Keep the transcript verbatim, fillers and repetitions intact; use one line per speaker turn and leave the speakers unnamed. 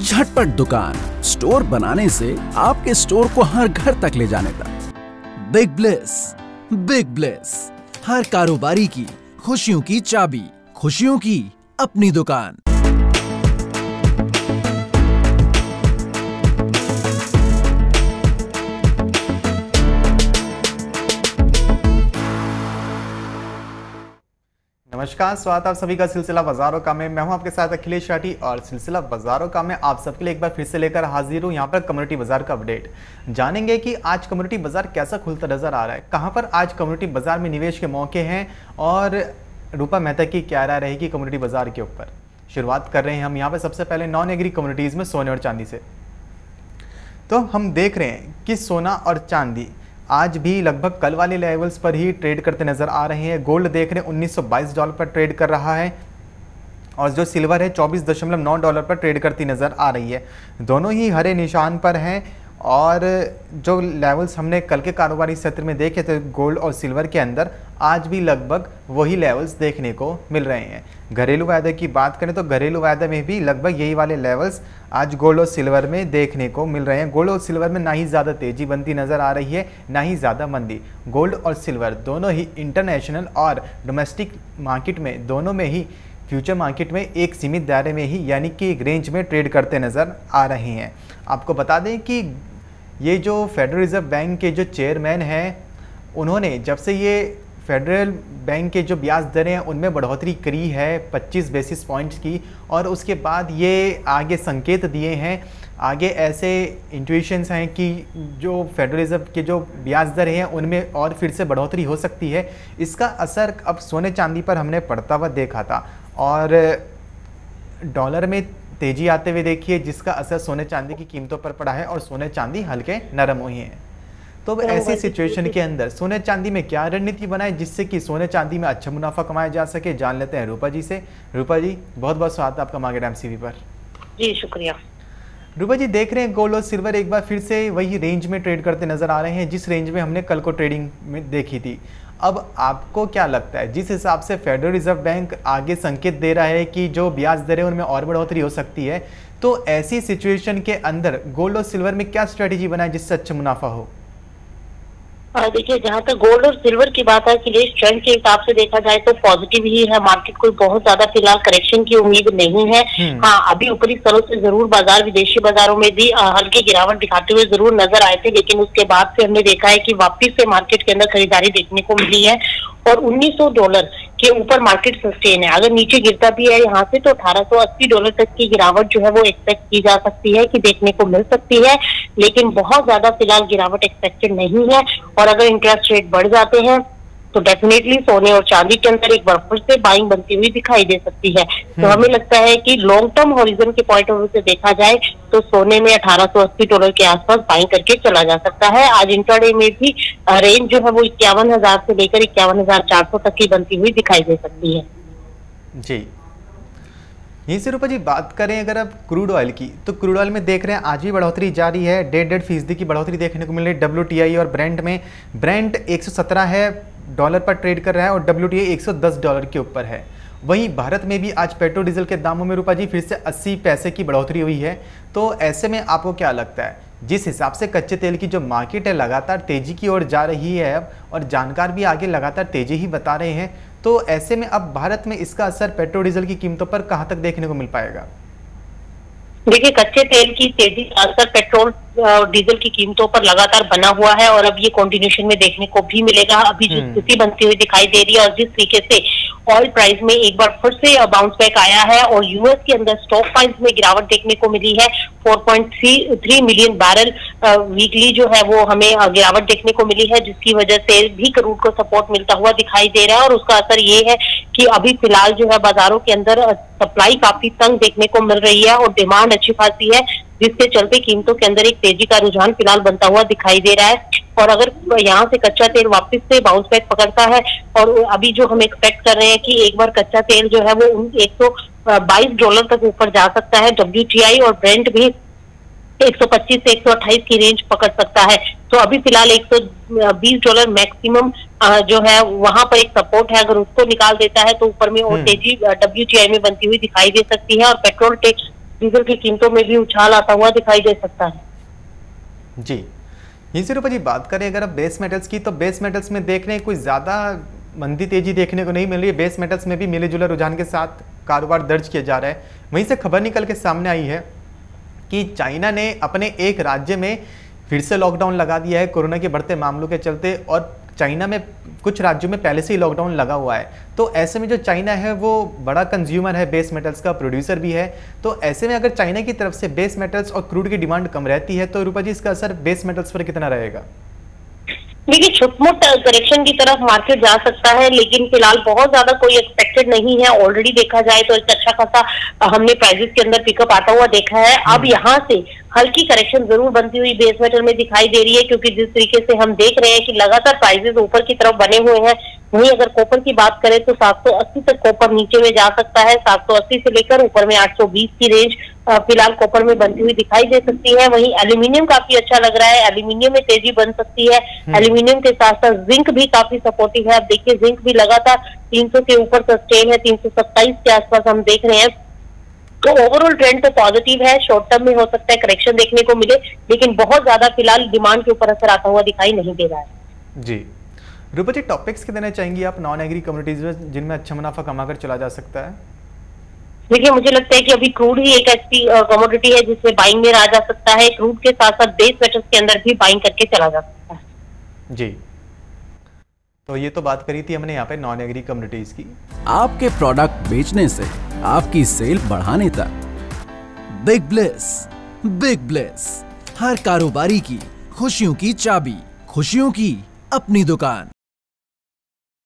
झटपट दुकान, स्टोर बनाने से आपके स्टोर को हर घर तक ले जाने तक। बिग ब्लेस, बिग ब्लेस, हर कारोबारी की खुशियों की चाबी, खुशियों की अपनी दुकान।
नमस्कार, स्वागत आप सभी का सिलसिला बाजारों का में। मैं हूं आपके साथ अखिलेश राठी और सिलसिला बाजारों का में आप सबके लिए एक बार फिर से लेकर हाजिर हूं। यहां पर कम्युनिटी बाजार का अपडेट जानेंगे कि आज कम्युनिटी बाजार कैसा खुलता नजर आ रहा है, कहां पर आज कम्युनिटी बाजार में निवेश के मौके हैं और रूपा मेहता की क्या राय रहेगी कम्युनिटी बाजार के ऊपर। शुरुआत कर रहे हैं हम यहाँ पर सबसे पहले नॉन एग्री कम्युनिटीज़ में सोने और चांदी से। तो हम देख रहे हैं कि सोना और चांदी आज भी लगभग कल वाले लेवल्स पर ही ट्रेड करते नजर आ रहे हैं। गोल्ड देख रहे हैं उन्नीस सौ बाईस डॉलर पर ट्रेड कर रहा है और जो सिल्वर है चौबीस दशमलव नौ डॉलर पर ट्रेड करती नजर आ रही है। दोनों ही हरे निशान पर हैं और जो लेवल्स हमने कल के कारोबारी सत्र में देखे थे गोल्ड और सिल्वर के अंदर, आज भी लगभग वही लेवल्स देखने को मिल रहे हैं। घरेलू वायदे की बात करें तो घरेलू वायदे में भी लगभग यही वाले लेवल्स आज गोल्ड और सिल्वर में देखने को मिल रहे हैं। गोल्ड और सिल्वर में ना ही ज़्यादा तेज़ी बनती नज़र आ रही है, ना ही ज़्यादा मंदी। गोल्ड और सिल्वर दोनों ही इंटरनेशनल और डोमेस्टिक मार्केट में, दोनों में ही फ्यूचर मार्केट में एक सीमित दायरे में ही यानी कि एक रेंज में ट्रेड करते नज़र आ रहे हैं। आपको बता दें कि ये जो फेडरल रिजर्व बैंक के जो चेयरमैन हैं, उन्होंने जब से ये फेडरल बैंक के जो ब्याज दरें हैं उनमें बढ़ोतरी करी है पच्चीस बेसिस पॉइंट्स की, और उसके बाद ये आगे संकेत दिए हैं, आगे ऐसे इंट्यूशंस हैं कि जो फेडरल रिजर्व के जो ब्याज दर हैं उनमें और फिर से बढ़ोतरी हो सकती है। इसका असर अब सोने चांदी पर हमने पड़ता हुआ देखा था और डॉलर में तेजी आते हुए देखिए जिसका असर सोने चांदी की कीमतों पर पड़ा है और सोने चांदी हल्के नरम हुए हैं। तो ऐसी सिचुएशन के अंदर सोने चांदी में क्या रणनीति बनाए जिससे कि सोने चांदी में अच्छा मुनाफा कमाया जा सके, जान लेते हैं रूपा जी से। रूपा जी, बहुत बहुत स्वागत है आपका मार्केट एमसीवी पर।
जी शुक्रिया।
रूपा जी, देख रहे हैं गोल्ड और सिल्वर एक बार फिर से वही रेंज में ट्रेड करते नजर आ रहे हैं जिस रेंज में हमने कल को ट्रेडिंग में देखी थी। अब आपको क्या लगता है, जिस हिसाब से फेडरल रिजर्व बैंक आगे संकेत दे रहा है कि जो ब्याज दरें उनमें और बढ़ोतरी हो सकती है, तो ऐसी सिचुएशन के अंदर गोल्ड और सिल्वर में क्या स्ट्रेटेजी बनाए जिससे अच्छा मुनाफा हो?
देखिए, जहाँ तक गोल्ड और सिल्वर की बात है कि ट्रेंड के हिसाब से देखा जाए तो पॉजिटिव ही है। मार्केट कोई बहुत ज्यादा फिलहाल करेक्शन की उम्मीद नहीं है। हाँ, अभी ऊपरी स्तरों से जरूर बाजार विदेशी बाजारों में भी हल्की गिरावट दिखाते हुए जरूर नजर आए थे, लेकिन उसके बाद से हमने देखा है कि वापस से मार्केट के अंदर खरीदारी देखने को मिली है और उन्नीस सौ डॉलर के ऊपर मार्केट सस्टेन है। अगर नीचे गिरता भी है यहाँ से तो अठारह सौ अस्सी डॉलर तक की गिरावट जो है वो एक्सपेक्ट की जा सकती है कि देखने को मिल सकती है, लेकिन बहुत ज्यादा फिलहाल गिरावट एक्सपेक्टेड नहीं है। और अगर इंटरेस्ट रेट बढ़ जाते हैं तो डेफिनेटली सोने और चांदी के अंदर एक बार फिर से बाइंग बनती हुई दिखाई दे सकती है। तो हमें लगता है कि लॉन्ग टर्म हॉरिजन के पॉइंट ऑफ व्यू से देखा जाए तो सोने में अठारह सौ अस्सी डॉलर के आसपास बाइंग करके चला जा सकता है। आज इंट्राडे में भी रेंज जो है वो इक्यावन हजार से लेकर इक्यावन हजार चार सौ तक की बनती हुई दिखाई दे सकती है।
जी, यहीं से रूपा जी बात करें अगर अब क्रूड ऑयल की, तो क्रूड ऑयल में देख रहे हैं आज भी बढ़ोतरी जारी है। डेढ़ डेढ़ फीसदी की बढ़ोतरी देखने को मिल रही है डब्ल्यूटीआई और ब्रेंट में। ब्रेंट एक सौ सत्रह है डॉलर पर ट्रेड कर रहा है और डब्ल्यूटीआई एक सौ दस डॉलर के ऊपर है। वहीं भारत में भी आज पेट्रोल डीजल के दामों में रूपा जी फिर से अस्सी पैसे की बढ़ोतरी हुई है। तो ऐसे में आपको क्या लगता है, जिस हिसाब से कच्चे तेल की जो मार्केट है लगातार तेजी की ओर जा रही है अब और जानकार भी आगे लगातार तेजी ही बता रहे हैं, तो ऐसे में अब भारत में इसका असर पेट्रोल डीजल की कीमतों पर कहां तक देखने को मिल पाएगा?
देखिए, कच्चे तेल की तेजी का असर पेट्रोल डीजल की कीमतों पर लगातार बना हुआ है और अब ये कंटिन्यूएशन में देखने को भी मिलेगा। अभी जो स्थिति बनती हुई दिखाई दे रही है और जिस तरीके से ऑयल प्राइस में एक बार फिर से बाउंस बैक आया है और यूएस के अंदर स्टॉक प्राइस में गिरावट देखने को मिली है, चार पॉइंट तीन मिलियन बैरल वीकली जो है वो हमें गिरावट देखने को मिली है, जिसकी वजह से भी क्रूड को सपोर्ट मिलता हुआ दिखाई दे रहा है। और उसका असर ये है कि अभी फिलहाल जो है बाजारों के अंदर सप्लाई काफी तंग देखने को मिल रही है और डिमांड अच्छी खासी है, जिसके चलते कीमतों के अंदर एक तेजी का रुझान फिलहाल बनता हुआ दिखाई दे रहा है। और अगर यहाँ से कच्चा तेल वापस से बाउंस बैक पकड़ता है और अभी जो हम एक्सपेक्ट कर रहे हैं कि एक बार कच्चा तेल जो है वो एक सौ बाईस डॉलर तक ऊपर जा सकता है, डब्ल्यूटीआई और ब्रेंट भी एक सौ पच्चीस से एक सौ अट्ठाईस की रेंज पकड़ सकता है। तो अभी फिलहाल एक सौ बीस डॉलर मैक्सिमम जो है वहां पर एक सपोर्ट है, अगर उसको निकाल देता है तो ऊपर में और तेजी डब्ल्यूटीआई में बनती हुई दिखाई दे सकती है। और पेट्रोल डीजल की कीमतों में भी उछाल आता हुआ दिखाई दे सकता है।
जी, यहीं से रूपा जी बात करें अगर अब बेस मेटल्स की, तो बेस मेटल्स में देख रहे हैं कोई ज़्यादा मंदी तेजी देखने को नहीं मिल रही है। बेस मेटल्स में भी मिले जुले रुझान के साथ कारोबार दर्ज किया जा रहा है। वहीं से खबर निकल के सामने आई है कि चाइना ने अपने एक राज्य में फिर से लॉकडाउन लगा दिया है कोरोना के बढ़ते मामलों के चलते, और चाइना में कुछ राज्यों में पहले से ही लॉकडाउन लगा हुआ है। तो ऐसे में जो चाइना है वो बड़ा कंज्यूमर है, बेस मेटल्स का प्रोड्यूसर भी है। तो ऐसे में अगर चाइना की तरफ से बेस मेटल्स और क्रूड की डिमांड कम रहती है तो रूपा जी इसका असर बेस मेटल्स पर कितना रहेगा?
देखिए, छोट-मोट करेक्शन की तरफ मार्केट जा सकता है, लेकिन फिलहाल बहुत ज्यादा कोई एक्सपेक्टेड नहीं है। ऑलरेडी देखा जाए तो एक अच्छा खासा हमने प्राइसेस के अंदर पिकअप आता हुआ देखा है। अब यहाँ से हल्की करेक्शन जरूर बनती हुई बेस मेटल में दिखाई दे रही है, क्योंकि जिस तरीके से हम देख रहे हैं कि लगातार प्राइसेस ऊपर की तरफ बने हुए हैं। वहीं अगर कॉपर की बात करें तो सात सौ अस्सी तक कॉपर नीचे में जा सकता है। सात सौ अस्सी से लेकर ऊपर में आठ सौ बीस की रेंज फिलहाल कॉपर में बनती हुई दिखाई दे सकती है। वहीं एल्यूमिनियम काफी अच्छा लग रहा है, एल्यूमिनियम में तेजी बन सकती है। एल्यूमिनियम के साथ साथ जिंक भी काफी सपोर्टिव है। अब देखिए, जिंक भी लगातार तीन सौ के ऊपर सस्टेन है, तीन सौ सत्ताईस के आसपास हम देख रहे हैं। तो ओवरऑल ट्रेंड तो पॉजिटिव है। शॉर्ट टर्म में हो सकता है करेक्शन देखने को मिले, लेकिन बहुत ज्यादा फिलहाल डिमांड के ऊपर असर आता हुआ दिखाई नहीं दे रहा है।
जी, रूपा जी टॉपिक्स के देना चाहेंगी आप नॉन एग्री कम्युनिटीज में जिनमें अच्छा मुनाफा कमाकर चला जा सकता है?
देखिए, मुझे लगता है कि अभी क्रूड ही एक ऐसी कमोडिटी है जिसमें बाइंग में रहा जा सकता है। क्रूड के साथ साथ बेस मेटल्स के अंदर भी बाइंग करके चला जा सकता है।
जी, तो ये तो बात करी थी हमने यहाँ पे नॉन एग्री कम्युनिटीज की।
आपके प्रोडक्ट बेचने से आपकी सेल बढ़ाने तक बिग ब्लेस, बिग ब्लेस, हर कारोबारी की खुशियों की चाबी, खुशियों की अपनी दुकान।